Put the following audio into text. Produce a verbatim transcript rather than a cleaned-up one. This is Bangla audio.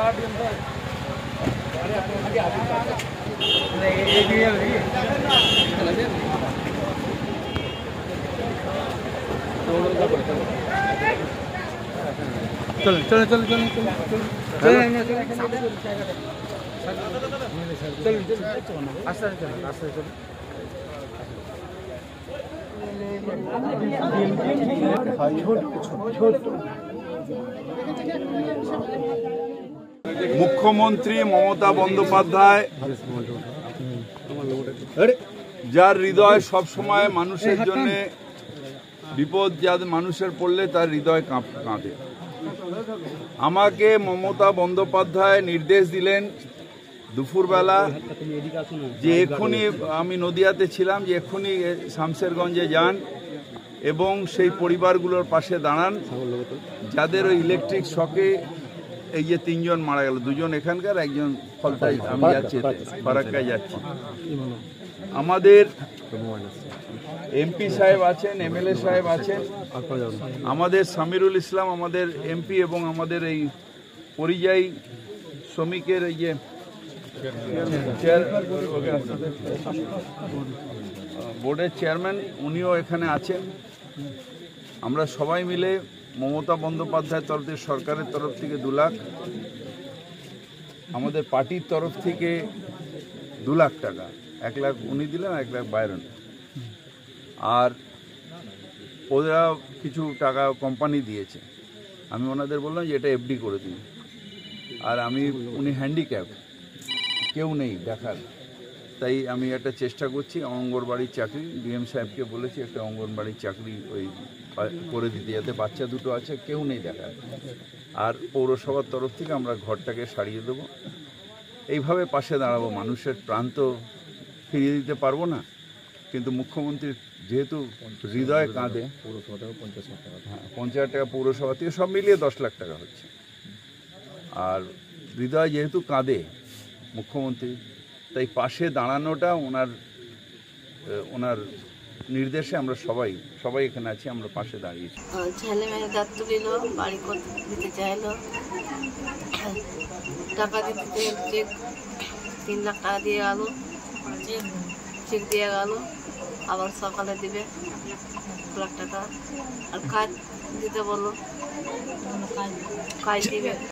চলেন চলেন চলেন চলেন চলেন আস্তে আস্তে চলেন আস্তে আস্তে চলেন। মুখ্যমন্ত্রী মমতা বন্দ্যোপাধ্যায়, যার হৃদয় সবসময় মানুষের জন্য বিপদ যাদের মানুষের পড়লে তার হৃদয় কাঁদে, আমাকে মমতা বন্দ্যোপাধ্যায় নির্দেশ দিলেন দুপুরবেলা যে এক্ষুনি, আমি নদিয়াতে ছিলাম, যে এক্ষুনি শামশেরগঞ্জে যান এবং সেই পরিবারগুলোর পাশে দাঁড়ান যাদের ওই ইলেকট্রিক শকে এই যে তিনজন মারা গেল, দুজন এখানকার, একজন ফলতাই, আমি যাচ্ছি ফারাক্কায় যাচ্ছি। আমাদের এমপি সাহেব আছেন, এমএলএ সাহেব আছেন, আমাদের সামিরুল ইসলাম আমাদের এমপি এবং আমাদের এই পরিযায়ী শ্রমিকের এই যে বোর্ডের চেয়ারম্যান, উনিও এখানে আছেন। আমরা সবাই মিলে মমতা বন্দ্যোপাধ্যায়ের তরফ থেকে, সরকারের তরফ থেকে দু লাখ, আমাদের পার্টির তরফ থেকে দু লাখ টাকা, এক লাখ উনি দিলেন, এক লাখ বাইরন, আর ওরা কিছু টাকা কোম্পানি দিয়েছে। আমি ওনাদের বললাম যে এটা এফডি করে দিন। আর আমি, উনি হ্যান্ডিক্যাপ, কেউ নেই দেখার, তাই আমি একটা চেষ্টা করছি অঙ্গনবাড়ির চাকরি, ডিএম সাহেবকে বলেছি একটা অঙ্গনবাড়ির চাকরি ওই করে দিতে, যাতে বাচ্চা দুটো আছে, কেউ নেই দেখার। আর পৌরসভার তরফ থেকে আমরা ঘরটাকে সারিয়ে দেবো। এইভাবে পাশে দাঁড়াবো। মানুষের প্রাণ তো ফিরিয়ে দিতে পারবো না, কিন্তু মুখ্যমন্ত্রীর যেহেতু হৃদয় কাঁদে, হ্যাঁ পঞ্চাশ হাজার টাকা পৌরসভা থেকে সব মিলিয়ে দশ লাখ টাকা হচ্ছে। আর হৃদয় যেহেতু কাঁদে মুখ্যমন্ত্রী, তাই পাশে দাঁড়ানোটা ওনার ওনার নির্দেশে আমরা সবাই সবাই এখানে আছি, আমরা পাশে দাঁড়িয়েছি। ছেলে মেয়ে দায়িত্ব দিল, বাড়ি করতে দিতে চাইলো, টাকা দিতে চেক তিন লাখ টাকা দিয়ে গেল, চেক দিয়ে গেল, আবার সকালে দিবে দু লাখ টাকা। আর কাজ দিতে বললো, কাজ দিবে।